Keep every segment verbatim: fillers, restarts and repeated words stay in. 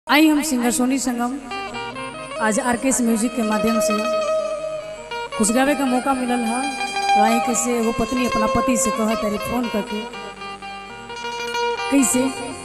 आई हम सिंगर सोनी संगम आज RKS music के माध्यम से कुछ गावे का मौका मिलल है। तो आई कैसे वो पत्नी अपना पति से कह तारी फोन करके कैसे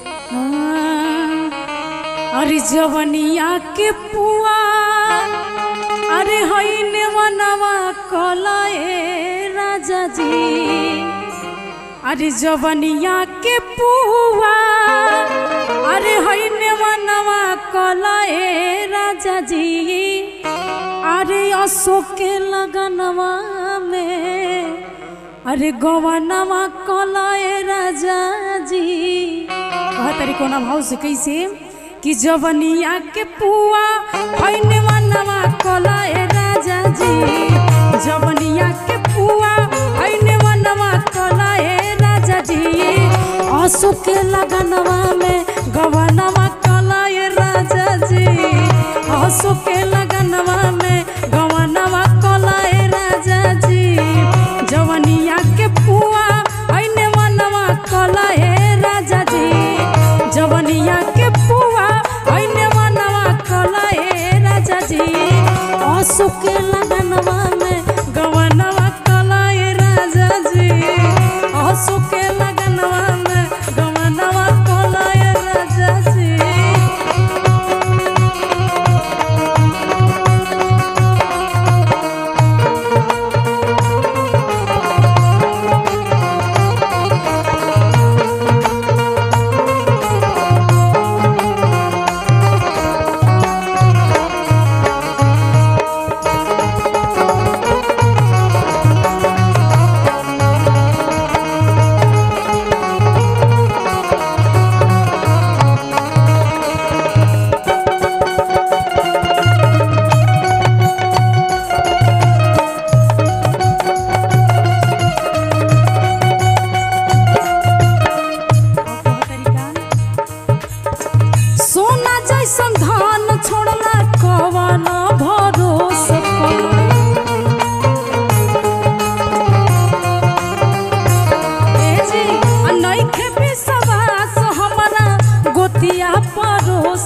अरे जवनिया के पुआ अरे हईने वनवा कलाए राजा जी अरे जवनिया के पुआ अरे हईने वनवा कलाए राजा जी अरे अशोक के लगनवा में अरे गवनवा कलाए राजा जी कहा तारी कोना भाव से कैसे कि जवनिया के पुआ हईने वनवा कलाए राजा जी जवनिया के पुआ हईने वनवा कलाए राजा जी अशोक के लगनवा में गवनवा कलाए राजा जी अशोक के लगनवा में गवनवा कलाए राजा जी जवनिया के पुआ हईने वनवा कलाए राजा जी जवनिया के पुआ हईने वनवा कलाए राजा जी अशोक के लगनवा में गवनवा कलाए राजा जी अशोक के लगनवा में गवनवा कलाए राजा जी। सोना जैसन धान छोड़ला कवना भरोसा ए जी नइखे विश्वास हमरा गोतिया परोस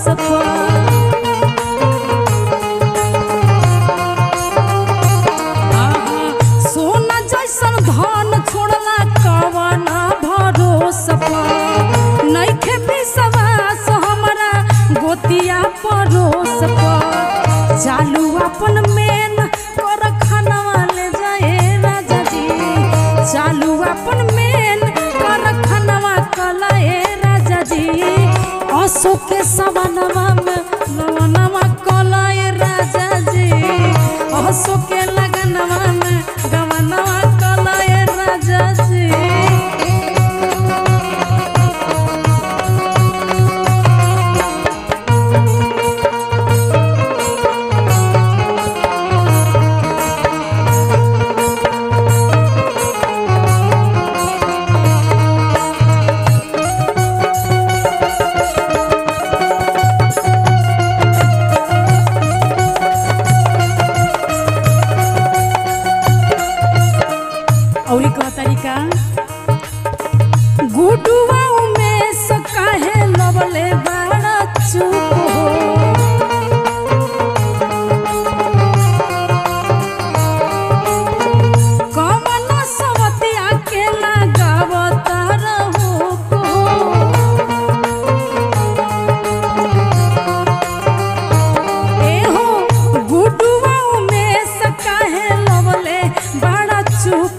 सोना जैसन धान छोड़ला कवना भरोसा नइखे विश्वास गोतिया परोस चालू अपन मेन कर खानवा ले जाए राजा जी चालू अपन मेन कर खानवा कलाए राजा जी अशोक के सवनवा में लवनवा कलाए राजा जी अशोक के लगनवा में गवनवा कलाए राजा जी। और कह तरीका गुडुआ में सकाहे लवले बड़ा चुप हो कमला सवतिया के लगावत रहो ए हो गुडुआ में सकाहे लवले बड़ा चुप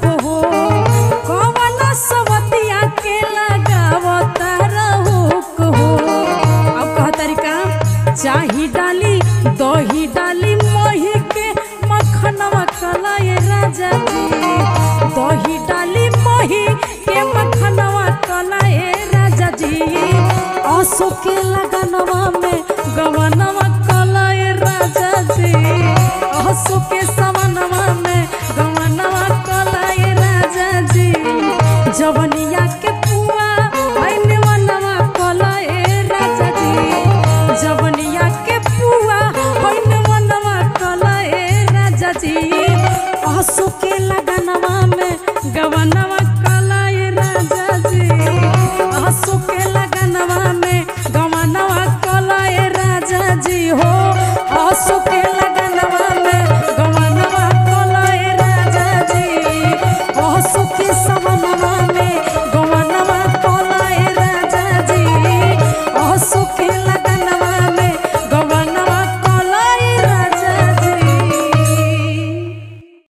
सवतिया के लगावत रहुक हो अब कह तरीका चाही डाली दही डाली मोही के मखनवा कलाए राजा जी दही डाली मोही के मखनवा कलाए राजा जी अशोक के लगनवा में गवनवा कलाए राजा जी अशोक के सवनवा में गवनवा कलाए राजा जी जवनिया के पुआ हईने वनवा कलाए राजा जी जवनिया के पुआ हईने वनवा कलाए राजा जी अशोक के लगनवा में गवनवा कलाए राजा जी अशोक के लगनवा में गवनवा कलाए राजा सुखे